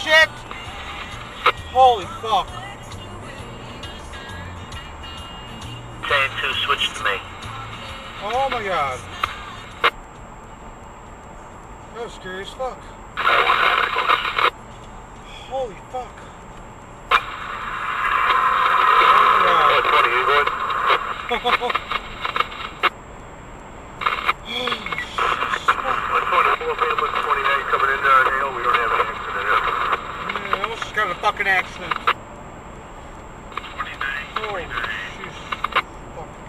shit! Holy fuck. Chain 2, switch to me. Oh my god. That was scary as fuck. Holy fuck. Oh my god. Yeah, I almost just got in a fucking accident. 29. Oh, Jesus. Fucking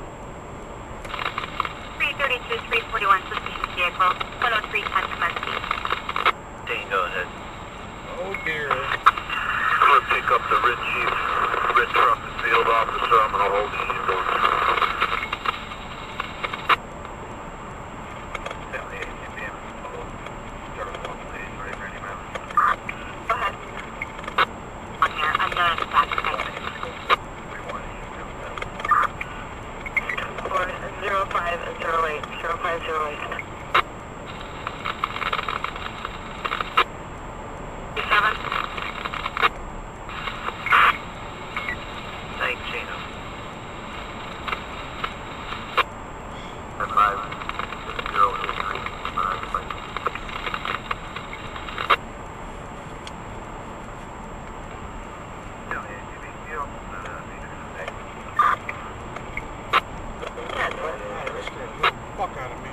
shit. 332, 341, suspicious vehicle, 103 times Muskie. Dane, go ahead. Oh dear. I'm gonna pick up the Red Chief, Red Truck and Field Officer. I'm gonna hold these doors. Fuck out of me.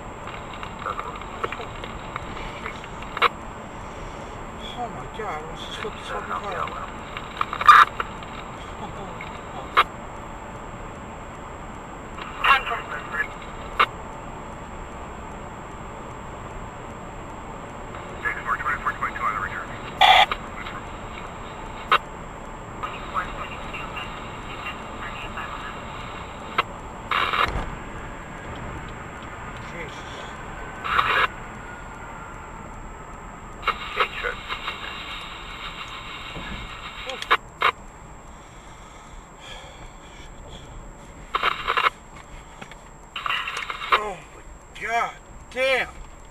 Oh my god, let's just flip this fucking car. God damn!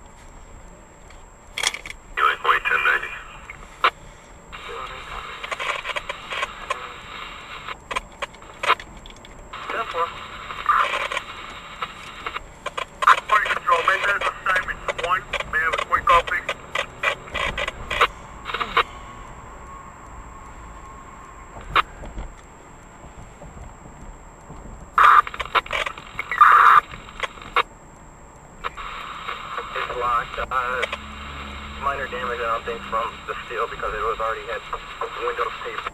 You ain't wait 1090. Party control, make that assignment 1. May I have a quick call, please? Minor damage, I don't think, from the steel because it was already had windows taped.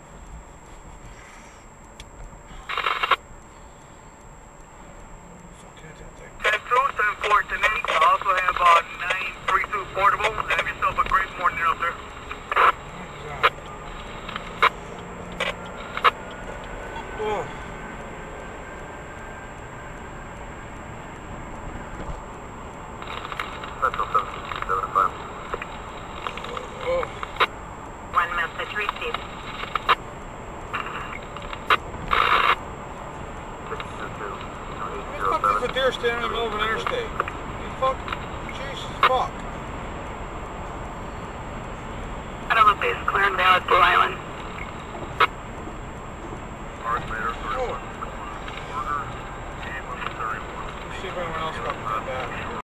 Test 2, 7-4 to Nate. I also have 932 portable. Have yourself a great morning up there. Oh. Central 775. Oh. 1 message received. 622. What the fuck is a deer standing in the middle of an interstate? You fuck? Jesus fuck. Out of the base, clear and valid, Blue Island.